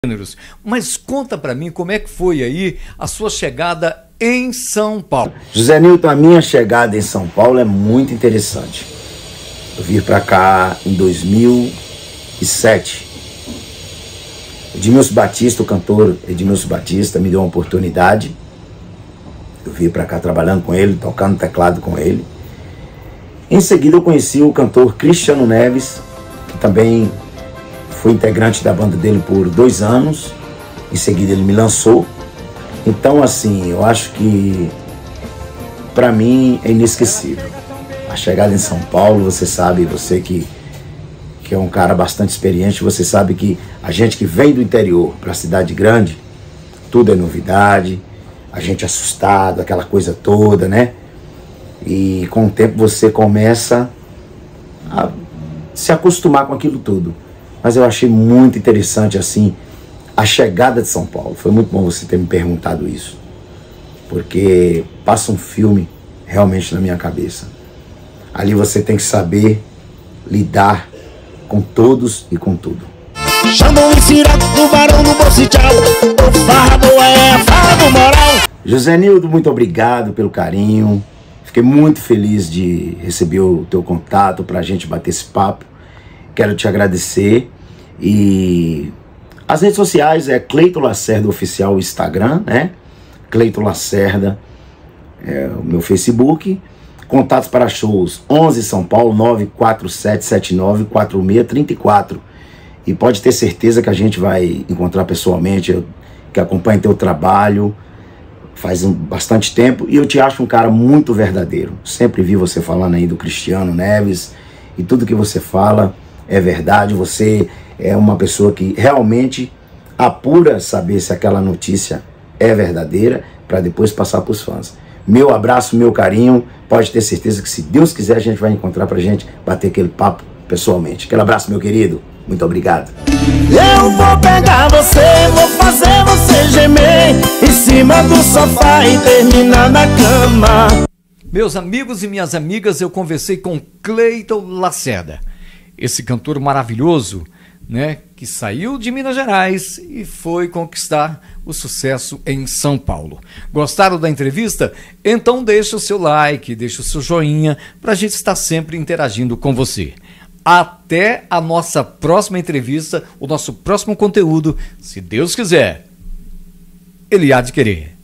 gêneros. Mas conta pra mim como é que foi aí a sua chegada em São Paulo. José Nilton, a minha chegada em São Paulo é muito interessante. Eu vim pra cá em 2007. Edmilson Batista, o cantor Edmilson Batista, me deu uma oportunidade. Eu vim pra cá trabalhando com ele, tocando teclado com ele. Em seguida eu conheci o cantor Cristiano Neves, que também foi integrante da banda dele por 2 anos. Em seguida ele me lançou. Então assim, eu acho que pra mim é inesquecível. A chegada em São Paulo, você sabe, você que é um cara bastante experiente, você sabe que a gente que vem do interior para a cidade grande, tudo é novidade, a gente assustado, aquela coisa toda, né? E com o tempo você começa a se acostumar com aquilo tudo. Mas eu achei muito interessante assim a chegada de São Paulo. Foi muito bom você ter me perguntado isso, porque passa um filme realmente na minha cabeça. Ali você tem que saber lidar com todos e com tudo. José Nilton, muito obrigado pelo carinho. Fiquei muito feliz de receber o teu contato para a gente bater esse papo. Quero te agradecer. E as redes sociais é Cleiton Lacerda Oficial, o Instagram, né? Cleiton Lacerda é o meu Facebook. Contatos para shows 11 São Paulo 947794634. E pode ter certeza que a gente vai encontrar pessoalmente. Eu que acompanho teu trabalho faz bastante tempo e eu te acho um cara muito verdadeiro. Sempre vi você falando aí do Cristiano Neves e tudo que você fala é verdade. Você é uma pessoa que realmente apura saber se aquela notícia é verdadeira para depois passar para os fãs. Meu abraço, meu carinho. Pode ter certeza que se Deus quiser a gente vai encontrar pra gente bater aquele papo pessoalmente. Aquele abraço, meu querido. Muito obrigado. Eu vou pegar você, vou fazer você gemer em cima do sofá e terminar na cama. Meus amigos e minhas amigas, eu conversei com Cleiton Lacerda, esse cantor maravilhoso, né, que saiu de Minas Gerais e foi conquistar o sucesso em São Paulo. Gostaram da entrevista? Então deixa o seu like, deixa o seu joinha para a gente estar sempre interagindo com você. Até a nossa próxima entrevista, o nosso próximo conteúdo, se Deus quiser, Ele há de querer.